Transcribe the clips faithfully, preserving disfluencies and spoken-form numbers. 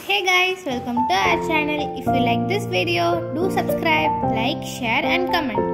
Hey guys, welcome to our channel. If you like this video, do subscribe, like, share and comment.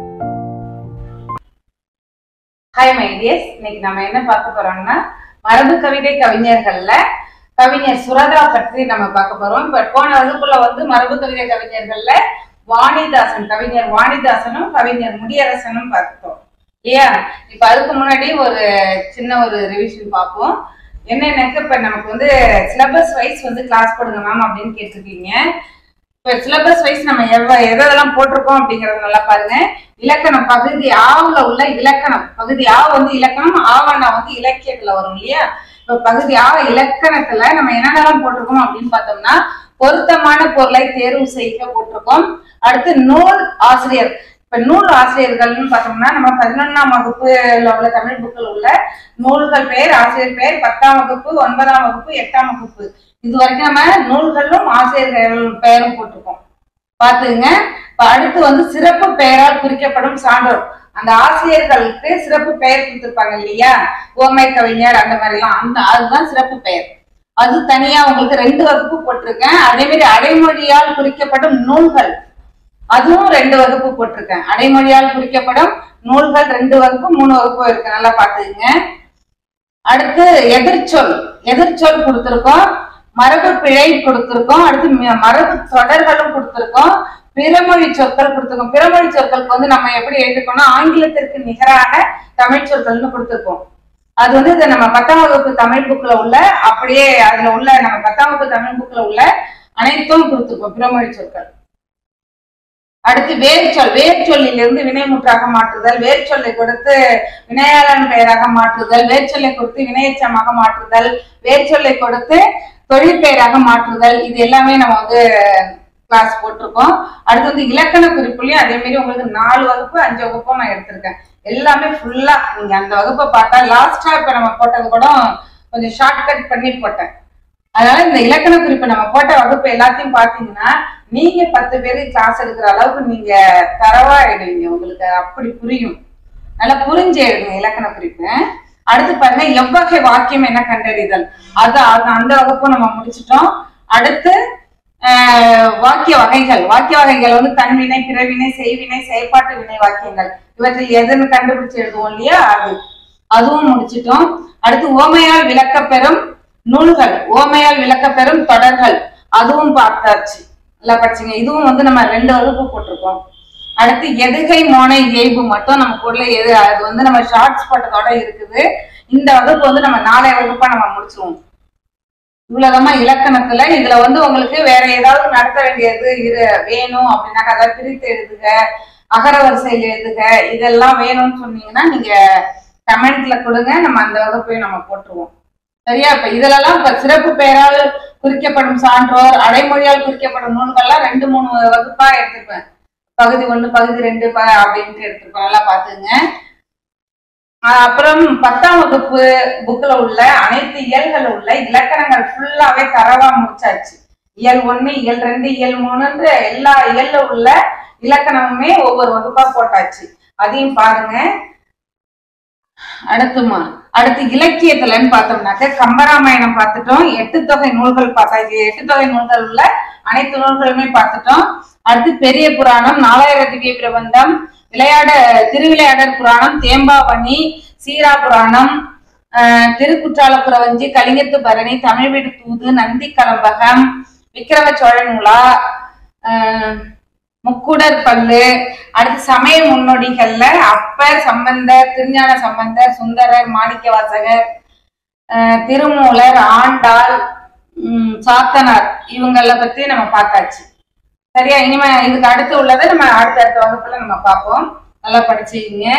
Hi my dears, இன்னைக்கு நாம என்ன பார்க்க போறோம்னா மரபு கவிதை கவிஞர்கள்ல கவிஞர் சுரதா பற்றி நம்ம பார்க்க போறோம். இப்ப போன வகுப்புல வந்து மரபு கவிதை கவிஞர்கள்ல வாணிதாசன் கவிஞர் வாணிதாசனும் கவிஞர் முடியரசனும் பார்த்தோம் இல்லையா? இப்ப அதுக்கு முன்னாடி ஒரு சின்ன ஒரு ரிவிஷன் பார்ப்போம். என்னன்னாக்க இப்ப நமக்கு வந்து சிலபஸ் வைஸ் வந்து கிளாஸ் போடுங்க மேம் அப்படின்னு கேட்டிருக்கீங்க. இப்ப சிலபஸ் வைஸ் நம்ம எவ்வளவு எதெல்லாம் போட்டிருக்கோம் அப்படிங்கறது நல்லா பாருங்க. இலக்கணம் பகுதி ஆவுல உள்ள இலக்கணம் பகுதி ஆ வந்து இலக்கணம் ஆவண்ணா வந்து இலக்கியத்துல வரும் இல்லையா? இப்ப பகுதி ஆ இலக்கணத்துல நம்ம என்னென்னலாம் போட்டிருக்கோம் அப்படின்னு பார்த்தோம்னா பொருத்தமான பொருளை தேர்வு செய்ய போட்டிருக்கோம். அடுத்து நூல் ஆசிரியர். இப்ப நூல் ஆசிரியர்கள்னு பார்த்தோம்னா நம்ம பதினொன்னாம் வகுப்புல உள்ள தமிழ் புக்கில் உள்ள நூல்கள் பெயர் ஆசிரியர் பெயர் பத்தாம் வகுப்பு ஒன்பதாம் வகுப்பு எட்டாம் வகுப்பு இது வரைக்கும் நம்ம நூல்களும் ஆசிரியர்கள் பெயரும் போட்டிருக்கோம் பாத்துங்க. அடுத்து வந்து சிறப்பு பெயரால் குறிக்கப்படும் சான்றோர். அந்த ஆசிரியர்களுக்கு சிறப்பு பெயர் கொடுத்திருப்பாங்க இல்லையா? ஓமை கவிஞர் அந்த மாதிரி எல்லாம் அந்த அதுதான் சிறப்பு பெயர். அது தனியா உங்களுக்கு ரெண்டு வகுப்பு போட்டிருக்கேன். அதே மாதிரி அடைமொழியால் குறிக்கப்படும் நூல்கள் அதுவும் ரெண்டு வகுப்பு போட்டிருக்கேன். அடைமொழியால் குறிக்கப்படும் நூல்கள் ரெண்டு வகுப்பு மூணு வகுப்பு இருக்கு, நல்லா பாத்துக்கங்க. அடுத்து எதிர்ச்சொல் எதிர்ச்சொல் கொடுத்திருக்கோம். மரபு பிழை கொடுத்திருக்கோம். அடுத்து மரபு தொடர்களும் கொடுத்திருக்கோம். பிறமொழி சொற்கள் கொடுத்திருக்கோம். பிறமொழி சொற்களுக்கு வந்து நம்ம எப்படி எழுதிக்கோம்னா ஆங்கிலத்திற்கு நிகரான தமிழ் சொற்கள்னு கொடுத்திருக்கோம். அது வந்து இதை நம்ம பத்தாம் வகுப்பு தமிழ் புக்ல உள்ள அப்படியே அதுல உள்ள நம்ம பத்தாம் வகுப்பு தமிழ் புக்ல உள்ள அனைத்தும் கொடுத்திருக்கோம் பிறமொழி சொற்கள். அடுத்து வேர்ச்சொல் வேர்ச்சொல்லிலிருந்து வினைமுற்றாக மாற்றுதல், வேர்ச்சொல்லை கொடுத்து வினையாளன் பெயராக மாற்றுதல், வேர்ச்சொல்லை கொடுத்து வினையச்சமாக மாற்றுதல், வேர்ச்சொல்லை கொடுத்து தொழில் பெயராக மாற்றுதல், இது எல்லாமே நம்ம வந்து கிளாஸ் போட்டிருக்கோம். அடுத்து வந்து இலக்கண குறிப்புலையும் அதே மாதிரி உங்களுக்கு நாலு வகுப்பு அஞ்சு வகுப்பும் நான் எடுத்திருக்கேன். எல்லாமே ஃபுல்லா நீங்க அந்த வகுப்பை பார்த்தா லாஸ்டா இப்ப நம்ம போட்டது கூட கொஞ்சம் ஷார்ட்கட் பண்ணி போட்டேன். அதனால இந்த இலக்கண குறிப்பு நம்ம போட்ட வகுப்பு எல்லாத்தையும் பாத்தீங்கன்னா நீங்க பத்து பேருக்கு கிளாஸ் எடுக்கிற அளவுக்கு நீங்க தரவா எழுதுவீங்க. உங்களுக்கு அப்படி புரியும், நல்லா புரிஞ்சு எழுதுங்க இலக்கண குறிப்பு. அடுத்து பாருங்க எவ்வகை வாக்கியம் என்ன கண்டறிதல், அது அந்த வகுப்பும் நம்ம முடிச்சிட்டோம். அடுத்து ஆஹ் வாக்கிய வகைகள் வாக்கிய வகைகள் வந்து தன்வினை பிறவினை செய்வினை செயற்பாட்டு வினை வாக்கியங்கள் இவற்றில் எதுன்னு கண்டுபிடிச்சு எழுதுவோம் இல்லையா? அது அதுவும் முடிச்சிட்டோம். அடுத்து ஓமையால் விளக்கப்பெறும் நூல்கள் ஓமையால் விளக்கப்பெறும் தொடர்கள் அதுவும் பார்த்தாச்சு, நல்லா படிச்சுங்க. இதுவும் வந்து நம்ம ரெண்டு வகுப்பு போட்டிருக்கோம். அடுத்து எதுகை மோனை இயல்பு மட்டும் நம்ம பொருளை எது அது வந்து நம்ம ஷார்ட்ஸ் போட்டதோட இருக்குது. இந்த வகுப்பு வந்து நம்ம நாளைய வகுப்பா நம்ம முடிச்சிருவோம். இவ்வளவுதாம்மா இலக்கணத்துல. இதுல வந்து உங்களுக்கு வேற ஏதாவது நடத்த வேண்டியது இரு வேணும் அப்படின்னாக்கா அதை பிரித்து எழுதுக, அகர வரிசையில் எழுதுக, இதெல்லாம் வேணும்னு சொன்னீங்கன்னா நீங்க கமெண்ட்ல கொடுங்க, நம்ம அந்த வகுப்பையும் நம்ம போட்டுருவோம். சரியா? இப்ப இதுலலாம் இப்ப சிறப்பு பெயரால் குறிக்கப்படும் சான்றோர் அடைமொழியால் குறிக்கப்படும் நூல்கள்லாம் ரெண்டு மூணு வகுப்பா எடுத்திருப்பேன். பகுதி ஒண்ணு பகுதி ரெண்டு அப்படின்ட்டு எடுத்திருப்பேன், நல்லா பாத்துங்க. அப்புறம் பத்தாம் வகுப்பு புக்ல உள்ள அனைத்து இயல்கள் உள்ள இலக்கணங்கள் ஃபுல்லாவே தரவா முடிச்சாச்சு. இயல் ஒண்ணு இயல் ரெண்டு இயல் மூணுன்ற எல்லா இயல்ல உள்ள இலக்கணமுமே ஒவ்வொரு வகுப்பா போட்டாச்சு, அதையும் பாருங்க. அடுத்துமா அடுத்து இலக்கியத்துலன்னு பார்த்தோம்னாக்க கம்பராமாயணம் பார்த்துட்டோம். எட்டு தொகை நூல்கள் பார்த்தாச்சு. எட்டு தொகை நூல்கள் உள்ள அனைத்து நூல்களுமே பார்த்துட்டோம். அடுத்து பெரிய புராணம், நாலாயிரம் திவ்ய பிரபந்தம், விளையாட திருவிளையாடற் புராணம், தேம்பாவணி, சீரா புராணம், அஹ் திருக்குற்றால புரவஞ்சி, கலிங்கத்து பரணி, தமிழ் வீடு தூது, நந்தி கலம்பகம், விக்கிரம சோழன் உலா, அஹ் முக்குடர் பல்லு. அடுத்து சமய முன்னோடிகள்ல அப்பர், சம்பந்தர், திருஞான சம்பந்தர், சுந்தரர், மாணிக்க வாசகர், திருமூலர், ஆண்டாள், உம் சாத்தனார் இவங்கள பத்தி நம்ம பார்த்தாச்சு. சரியா? இனிமே இதுக்கு அடுத்து உள்ளதை நம்ம அடுத்த அடுத்த வகுப்புல நம்ம பார்ப்போம், நல்லா படிச்சுக்கீங்க.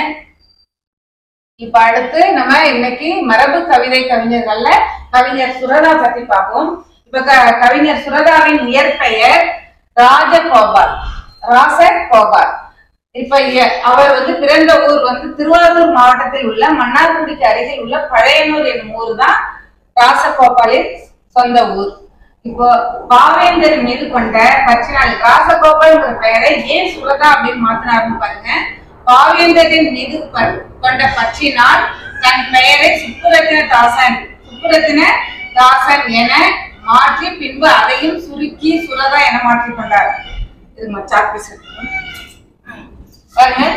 இப்ப அடுத்து நம்ம இன்னைக்கு மரபு கவிதை கவிஞர்கள்ல கவிஞர் சுரதா பத்தி பார்ப்போம். இப்ப கவிஞர் சுரதாவின் இயற்பெயர் ராஜகோபால் ராசகோபால். இப்ப அவர் வந்து பிறந்த ஊர் வந்து திருவாரூர் மாவட்டத்தில் உள்ள மன்னார்குடிக்கு அருகில் உள்ள பழையனூர் என்னும் ஊர் தான் ராசகோபாலின் சொந்த ஊர். இப்போ பாவேந்தர் மீது கொண்ட பற்றினால் ராசகோபால் பெயரை ஏன் சுரதா அப்படின்னு மாத்தினாருன்னு பாருங்க. பாவேந்தரின் மீது கொண்ட பற்றினால் தன் பெயரை சுப்புரத்தின தாசன் சுப்புரத்தின தாசன் என மாற்றி பின்பு அதையும் சுருக்கி சுரதா என மாற்றிக் கொண்டார். இது சாக்பீஸ் பாருங்க,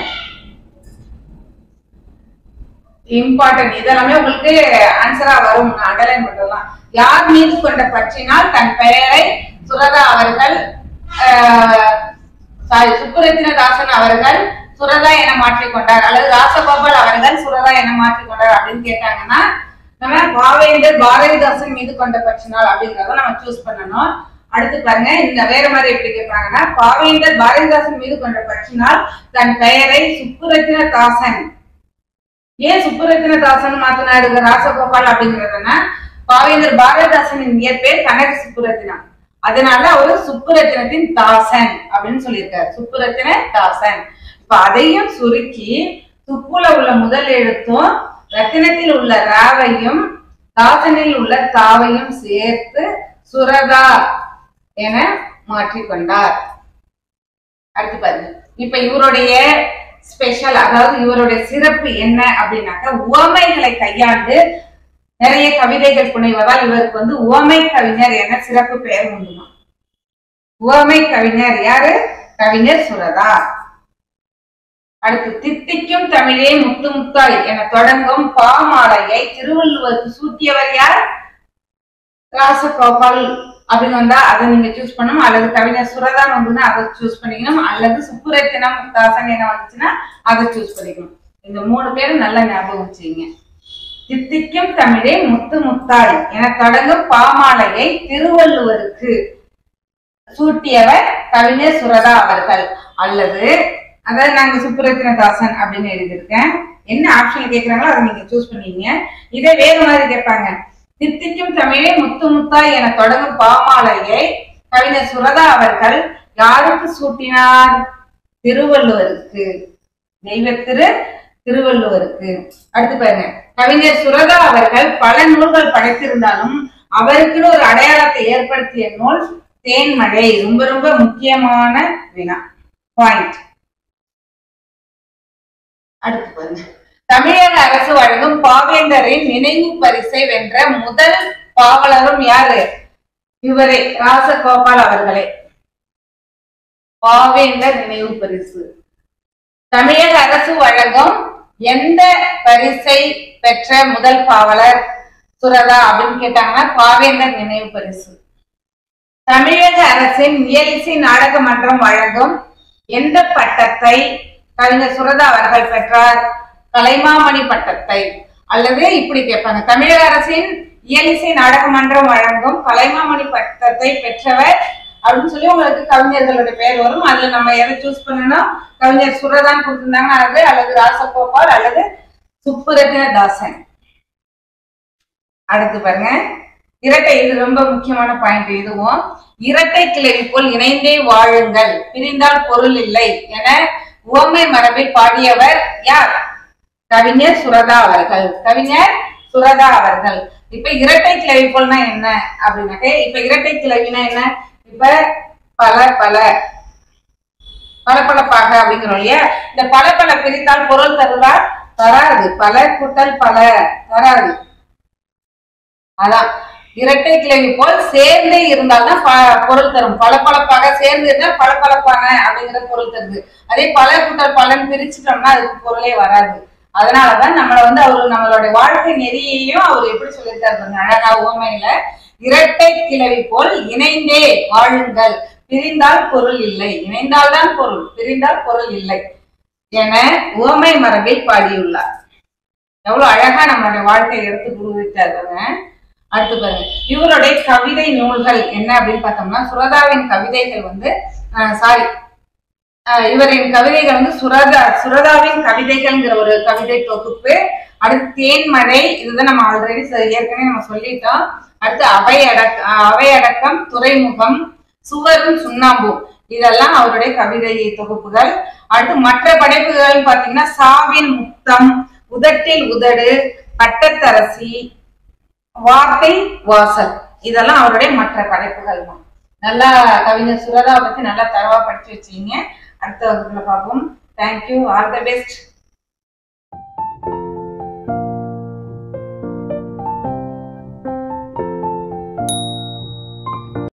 இம்பார்ட்டன்ட். இதெல்லாமே உங்களுக்கு ஆன்சரா வரும், அண்டர்லைன் பண்ணலாம். யார் மீது கொண்ட பற்றினால் தன் பெயரை சுரதா அவர்கள் சாரி சுப்புரத்தினதாசன் அவர்கள் சுரதா என மாற்றிக்கொண்டார், அல்லது ராசகோபால் அவர்கள் சுரதா என மாற்றிக்கொண்டார் அப்படின்னு கேட்டாங்கன்னா நம்ம பாவேந்தர் பாரதிதாசன் மீது கொண்ட பற்றினால் அப்படிங்கறத நம்ம சூஸ் பண்ணணும். அடுத்து பாருங்க, இந்த வேற மாதிரி எப்படி கேட்பாங்கன்னா பாவேந்தர் பாரதிதாசன் மீது கொண்ட பற்றினால் தன் பெயரை சுப்புரத்தினதாசன். ஏன் சுப்புரத்தினதாசன் மாத்தினாரு ராசகோபால் அப்படிங்கிறதுனா பாவேந்தர் பாரதிதாசனின் இயற்பெயர் கனக சுப்புரத்தினம், அதனால அவரு சுப்புரத்தினத்தின் தாசன் அப்படின்னு சொல்லியிருக்காரு, சுப்புரத்தின தாசன். இப்ப அதையும் சுருக்கி சுப்புல உள்ள முதல் எழுத்தும் ரத்தினத்தில் உள்ள ராவையும் தாசனில் உள்ள தாவையும் சேர்த்து சுரதா என மாற்றிக்கொண்டார். அடுத்து பாருங்க, இப்ப இவருடைய ஸ்பெஷல், அதாவது இவருடைய சிறப்பு என்ன அப்படின்னாக்க உவமைகளை கையாண்டு நிறைய கவிதைகள் புனைவதால் இவருக்கு வந்து உவமை கவிஞர் என சிறப்பு பெயர் உண்டுமா. உவமை கவிஞர் யாரு? கவிஞர் சுரதா. அடுத்து தித்திக்கும் தமிழே முத்து முத்தாய் என தொடங்கும் பாமாலையை திருவள்ளுவருக்கு சூட்டியவர் யார்? ராசகோபால் அப்படின்னு வந்தா அதை நீங்க சூஸ் பண்ணணும், அல்லது கவிஞர் சுரதான் வந்துன்னா அதை சூஸ் பண்ணிக்கணும், அல்லது சுப்புரத்தினம் தாசன் என வந்துச்சுன்னா அதை சூஸ் பண்ணிக்கணும். இந்த மூணு பேரும் நல்லா ஞாபகம் வச்சுங்க. தித்திக்கும் தமிழே முத்து முத்தாய் என தொடங்கும் பாமாலையை திருவள்ளுவருக்கு சூட்டியவர் கவிஞர் சுரதா அவர்கள், அல்லது அதாவது நாங்க சுப்புரத்தினதாசன் அப்படின்னு எழுதியிருக்கேன். என்ன ஆப்ஷன் கேட்கிறாங்களோ அதை நீங்க சூஸ் பண்ணீங்க. இதே வேற மாதிரி கேட்பாங்க, தித்திக்கும் தமிழே முத்து முத்தாய் என தொடங்கும் பாமாலையை கவிஞர் சுரதா அவர்கள் யாருக்கு சூட்டினார்? திருவள்ளுவருக்கு, தெய்வ திரு திருவள்ளுவருக்கு. அடுத்து பாருங்க, கவிஞர் சுரதா அவர்கள் பல நூல்கள் படைத்திருந்தாலும் அவருக்குன்னு ஒரு அடையாளத்தை ஏற்படுத்திய நூல் தேன்மழை. ரொம்ப ரொம்ப முக்கியமான வினா பாயிண்ட். அடுத்து பாருங்க, தமிழக அரசு வழங்கும் பாவேந்தரின் நினைவு பரிசை வென்ற முதல் பாவலரும் யாரு? இவரே, ராசகோபால் அவர்களே. பாவேந்தர் நினைவு பரிசு தமிழக அரசு வழங்கும் எந்த பரிசை பெற்ற முதல் பாவலர் சுரதா அப்படின்னு கேட்டாங்கன்னா பாவேந்தர் நினைவு பரிசு. தமிழக அரசின் இயலிசை நாடக மன்றம் வழங்கும் எந்த பட்டத்தை கவிஞர் சுரதா அவர்கள் பெற்றார்? கலைமாமணி பட்டத்தை. அல்லது இப்படி கேட்பாங்க, தமிழக அரசின் இயலிசை நாடக மன்றம் வழங்கும் கலைமாமணி பட்டத்தை பெற்றவர் அப்படின்னு சொல்லி உங்களுக்கு கவிஞர்களுடைய பெயர் வரும். அதுல நம்ம எதை சூஸ் பண்ணணும்? கவிஞர் சுரதான் கொடுத்திருந்தாங்க அது, அல்லது ராசகோபால் அல்லது சுப்புரத்தினதாசன். அடுத்து பாருங்க, இரட்டை. இது ரொம்ப முக்கியமான பாயிண்ட். இதுவும் இரட்டை கிளவி போல் இணைந்தே வாழுங்கள், பிரிந்தால் பொருள் இல்லை என உவமை மரபை பாடியவர் யார்? கவிஞர் சுரதா அவர்கள். கவிஞர் சுரதா அவர்கள். இப்ப இரட்டை கிளவி போல்னா என்ன அப்படின்னாக்க, இப்ப இரட்டை கிளவினா என்ன? இப்ப பல பல பல பலப்பாக அப்படிங்கிறோம் இல்லையா? இந்த பல பல பிரித்தால் பொருள் தருதா? தராது. பல கூட்டல் பல தராது. அதான் இரட்டை கிளவி போல் சேர்ந்தே இருந்தால்தான் பொருள் தரும். பலப்பழப்பாக சேர்ந்து இருந்தால் பலப்பழப்பான அப்படிங்கிற பொருள் தருது. அதே பல கூட்டல் பலன் பிரிச்சுட்டோம்னா அதுக்கு பொருளே வராது. அதனாலதான் நம்மளை வந்து அவரு நம்மளுடைய வாழ்க்கை நெறியையும் அவர் எப்படி சொல்லியிருக்காரு அழகா உவமையில, இரட்டை கிளவி போல் இணைந்தே வாழுங்கள், பிரிந்தால் பொருள் இல்லை. இணைந்தால்தான் பொருள், பிரிந்தால் பொருள் இல்லை என உவமை மரபை பாடியுள்ளார். எவ்வளவு அழகா நம்மளுடைய வாழ்க்கையை எடுத்து புரிவித்தாருங்க. அடுத்து பாருங்க, இவருடைய கவிதை நூல்கள் என்ன அப்படின்னு பார்த்தோம்னா, சுரதாவின் கவிதைகள் வந்து சாரி இவரின் கவிதைகள் வந்து சுரதா சுரதாவின் கவிதைகள்ங்கிற ஒரு கவிதை தொகுப்பு. அடுத்து தேன்மழை, இதுதான் நம்ம ஆல்ரெடி ஏற்கனவே நம்ம சொல்லிட்டோம். அடுத்து அவை அடக்க அவை அடக்கம், துறைமுகம், சுவரும் சுண்ணாம்பும், இதெல்லாம் அவருடைய கவிதை தொகுப்புகள். அடுத்து மற்ற படைப்புகள் பாத்தீங்கன்னா சாவின் முத்தம், உதட்டில் உதடு, பட்டத்தரசி, வார்த்தை வாசல், இதெல்லாம் அவருடைய மற்ற படைப்புகள் தான். நல்லா கவிஞர் சுரதா பத்தி நல்லா தரவா படிச்சு வச்சீங்க. அடுத்த வகுப்புல பார்ப்போம். தேங்க்யூ. All the best.